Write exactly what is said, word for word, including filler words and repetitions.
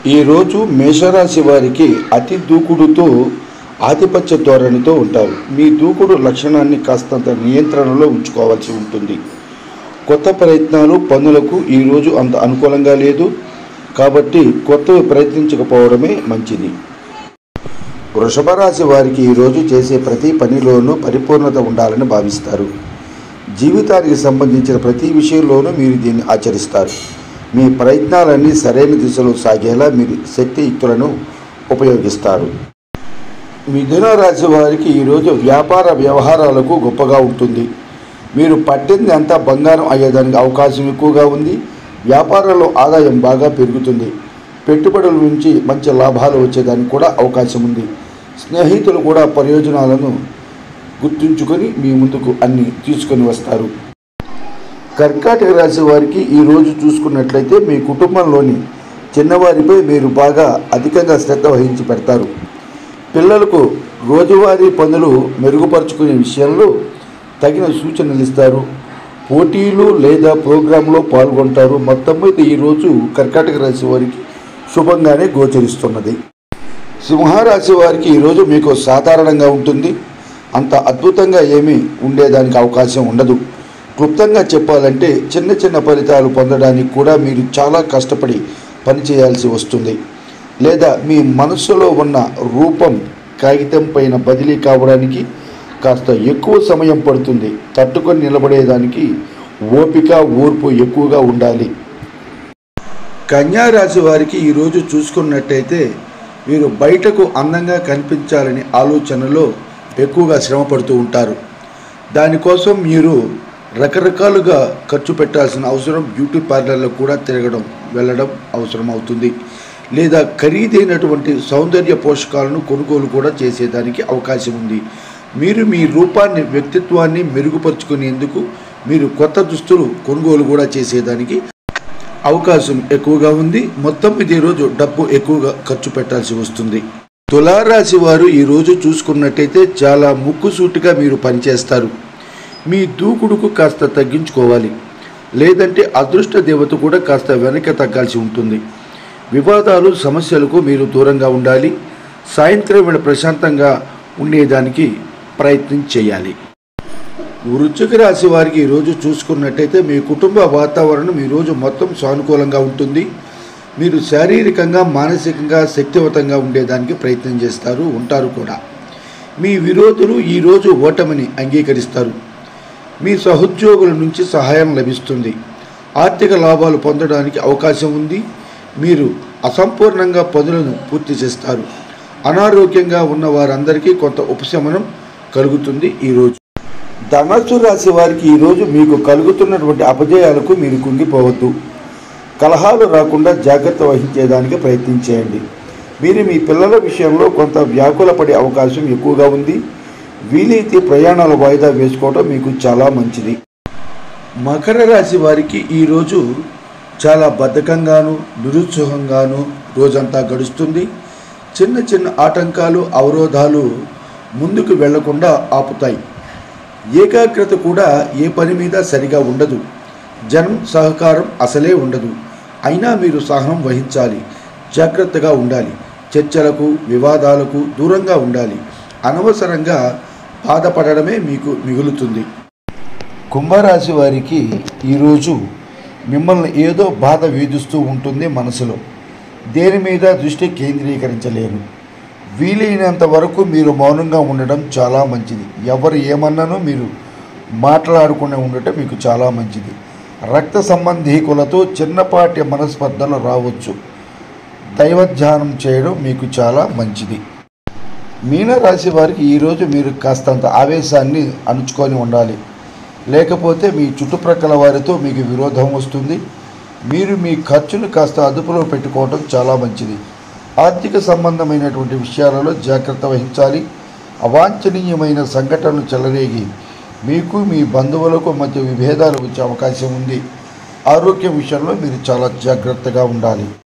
ఈరోజు మేషరాశి వారికి అతి దూకుడుతో ఆధిపత్య ధోరణితో ఉంటారు. మీ దూకుడు లక్షణాన్ని కాస్తంత నియంత్రణలో ఉంచుకోవాల్సి ఉంటుంది. కొత్త ప్రయత్నాలు పనులకు ఈరోజు అంత అనుకూలంగా లేదు కాబట్టి కొత్తవి ప్రయత్నించకపోవడమే మంచిది. వృషభ రాశి వారికి ఈరోజు చేసే ప్రతి పనిలోనూ పరిపూర్ణత ఉండాలని భావిస్తారు. జీవితానికి సంబంధించిన ప్రతి విషయంలోనూ మీరు దీన్ని ఆచరిస్తారు. మీ ప్రయత్నాలన్నీ సరైన దిశలో సాగేలా మీరు శక్తియుక్తులను ఉపయోగిస్తారు. మిథున రాశి వారికి ఈరోజు వ్యాపార వ్యవహారాలకు గొప్పగా ఉంటుంది. మీరు పట్టింది అంతా బంగారం అయ్యేదానికి అవకాశం ఎక్కువగా ఉంది. వ్యాపారంలో ఆదాయం బాగా పెరుగుతుంది. పెట్టుబడుల నుంచి మంచి లాభాలు వచ్చేదానికి కూడా అవకాశం ఉంది. స్నేహితులు కూడా ప్రయోజనాలను గుర్తుంచుకొని మీ ముందుకు అన్ని తీసుకొని వస్తారు. కర్కాటక రాశి వారికి ఈరోజు చూసుకున్నట్లయితే మీ కుటుంబంలోని చిన్నవారిపై మీరు బాగా అధికంగా శ్రద్ధ వహించి పెడతారు. పిల్లలకు రోజువారీ పనులు మెరుగుపరుచుకునే విషయంలో తగిన సూచనలు ఇస్తారు. పోటీలు లేదా ప్రోగ్రాంలో పాల్గొంటారు. మొత్తం మీద ఈరోజు కర్కాటక రాశి వారికి శుభంగానే గోచరిస్తున్నది. సింహరాశి వారికి ఈరోజు మీకు సాధారణంగా ఉంటుంది. అంత అద్భుతంగా ఏమీ ఉండేదానికి అవకాశం ఉండదు. క్లుప్తంగా చెప్పాలంటే చిన్న చిన్న ఫలితాలు పొందడానికి కూడా మీరు చాలా కష్టపడి పనిచేయాల్సి వస్తుంది. లేదా మీ మనస్సులో ఉన్న రూపం కాగితం పైన బదిలీ కావడానికి కాస్త ఎక్కువ సమయం పడుతుంది. తట్టుకొని నిలబడేదానికి ఓపిక ఓర్పు ఎక్కువగా ఉండాలి. కన్యా రాశి వారికి ఈరోజు చూసుకున్నట్టయితే మీరు బయటకు అందంగా కనిపించాలని ఆలోచనలో ఎక్కువగా శ్రమ పడుతూ ఉంటారు. దానికోసం మీరు రకరకాలుగా ఖర్చు పెట్టాల్సిన అవసరం, బ్యూటీ పార్లర్లో కూడా తిరగడం వెళ్ళడం అవసరం అవుతుంది. లేదా ఖరీదైనటువంటి సౌందర్య పోషకాలను కొనుగోలు కూడా చేసేదానికి అవకాశం ఉంది. మీరు మీ రూపాన్ని వ్యక్తిత్వాన్ని మెరుగుపరుచుకునేందుకు మీరు కొత్త దుస్తులు కొనుగోలు కూడా చేసేదానికి అవకాశం ఎక్కువగా ఉంది. మొత్తం మీద ఈరోజు డబ్బు ఎక్కువగా ఖర్చు పెట్టాల్సి వస్తుంది. తులారాశి వారు ఈరోజు చూసుకున్నట్టయితే చాలా ముక్కుసూటిగా మీరు పనిచేస్తారు. మీ దూకుడుకు కాస్త తగ్గించుకోవాలి. లేదంటే అదృష్ట దేవత కూడా కాస్త వెనక్కి తగ్గాల్సి ఉంటుంది. వివాదాలు సమస్యలకు మీరు దూరంగా ఉండాలి. సాయంత్రం వేళ ప్రశాంతంగా ఉండేదానికి ప్రయత్నం చేయాలి. వృశ్చిక రాశి వారికి ఈరోజు చూసుకున్నట్టయితే మీ కుటుంబ వాతావరణం ఈరోజు మొత్తం సానుకూలంగా ఉంటుంది. మీరు శారీరకంగా మానసికంగా శక్తివంతంగా ఉండేదానికి ప్రయత్నం చేస్తారు ఉంటారు కూడా. మీ విరోధులు ఈరోజు ఓటమిని అంగీకరిస్తారు. మీ సహోద్యోగుల నుంచి సహాయం లభిస్తుంది. ఆర్థిక లాభాలు పొందడానికి అవకాశం ఉంది. మీరు అసంపూర్ణంగా పనులను పూర్తి చేస్తారు. అనారోగ్యంగా ఉన్న వారందరికీ కొంత ఉపశమనం కలుగుతుంది. ఈరోజు ధనస్సు రాశి వారికి ఈరోజు మీకు కలుగుతున్నటువంటి అపజయాలకు మీరు కుంగిపోవద్దు. కలహాలు రాకుండా జాగ్రత్త వహించేదానికి ప్రయత్నించేయండి. మీరు మీ పిల్లల విషయంలో కొంత వ్యాకుల పడే అవకాశం ఎక్కువగా ఉంది. వీలైతే ప్రయాణాల వాయిదా వేసుకోవడం మీకు చాలా మంచిది. మకర రాశి వారికి ఈరోజు చాలా బద్ధకంగాను నిరుత్సాహంగాను రోజంతా గడుస్తుంది. చిన్న చిన్న ఆటంకాలు అవరోధాలు ముందుకు వెళ్లకుండా ఆపుతాయి. ఏకాగ్రత కూడా ఏ పని మీద సరిగా ఉండదు. జనం సహకారం అసలే ఉండదు. అయినా మీరు సహనం వహించాలి. జాగ్రత్తగా ఉండాలి. చర్చలకు వివాదాలకు దూరంగా ఉండాలి. అనవసరంగా బాధపడడమే మీకు మిగులుతుంది. కుంభరాశి వారికి ఈరోజు మిమ్మల్ని ఏదో బాధ వేధిస్తూ ఉంటుంది. మనసులో దేని మీద దృష్టి కేంద్రీకరించలేరు. వీలైనంత వరకు మీరు మౌనంగా ఉండడం చాలా మంచిది. ఎవరు ఏమన్నానో మీరు మాట్లాడకుండా ఉండటం మీకు చాలా మంచిది. రక్త సంబంధీకులతో చిన్నపాటి మనస్పర్ధలు రావచ్చు. దైవధ్యానం చేయడం మీకు చాలా మంచిది. మీనరాశి వారికి ఈరోజు మీరు కాస్తంత ఆవేశాన్ని అణుచుకొని ఉండాలి. లేకపోతే మీ చుట్టుప్రక్కల వారితో మీకు విరోధం వస్తుంది. మీరు మీ ఖర్చును కాస్త అదుపులో పెట్టుకోవడం చాలా మంచిది. ఆర్థిక సంబంధమైనటువంటి విషయాలలో జాగ్రత్త వహించాలి. అవాంఛనీయమైన సంఘటనలు చెలరేగి మీకు మీ బంధువులకు మధ్య విభేదాలు వచ్చే అవకాశం ఉంది. ఆరోగ్యం విషయంలో మీరు చాలా జాగ్రత్తగా ఉండాలి.